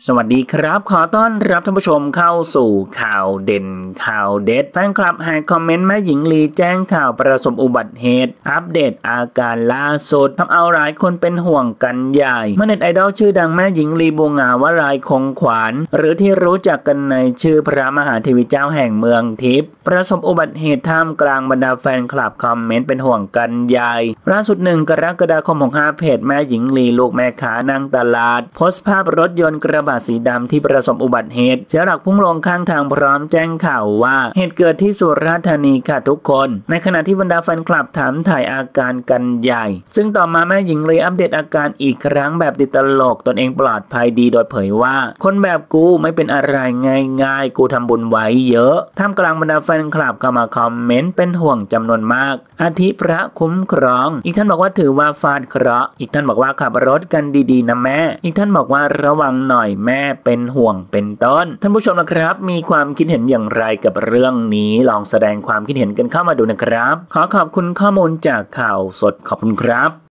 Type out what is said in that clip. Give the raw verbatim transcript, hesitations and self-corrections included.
สวัสดีครับขอต้อนรับท่านผู้ชมเข้าสู่ข่าวเด่นข่าวเด็ดแฟนคลับแฮกคอมเมนต์แม่หญิงลีแจ้งข่าวประสบอุบัติเหตุอัปเดตอาการล่าสุดทำเอาหลายคนเป็นห่วงกันใหญ่เมื่อเน็ตไอดอลชื่อดังแม่หญิงลีบัวงามวรายคงขวัญหรือที่รู้จักกันในชื่อพระมหาเทวีเจ้าแห่งเมืองทิพย์ประสบอุบัติเหตุท่ามกลางบรรดาแฟนคลับคอมเมนต์เป็นห่วงกันใหญ่ล่าสุดหนึ่งกรกฎาคมของห้าเพจแม่หญิงลีลูกแม่ขานั่งตลาดโพสต์ภาพรถยนต์กระบะสีดำที่ประสบอุบัติเหตุเสียหลักพุ่งลงข้างทางพร้อมแจ้งข่าวว่าเหตุเกิดที่สุราษฎร์ธานีค่ะทุกคนในขณะที่บรรดาแฟนคลับถามถ่ายอาการกันใหญ่ซึ่งต่อมาแม่หญิงลีอัปเดตอาการอีกครั้งแบบติดตลกตนเองปลอดภัยดีโดยเผยว่าคนแบบกูไม่เป็นอะไรง่ายๆกูทำบุญไว้เยอะท่ามกลางบรรดาแฟนคลับเข้ามาคอมเมนต์เป็นห่วงจำนวนมากอาทิพระคุ้มครองอีกท่านบอกว่าถือว่าฟาดเคราะห์อีกท่านบอกว่าขับรถกันดีๆนะแม่อีกท่านบอกว่าระวังหน่อยแม่เป็นห่วงเป็นต้นท่านผู้ชมนะครับมีความคิดเห็นอย่างไรกับเรื่องนี้ลองแสดงความคิดเห็นกันเข้ามาดูนะครับขอขอบคุณข้อมูลจากข่าวสดขอบคุณครับ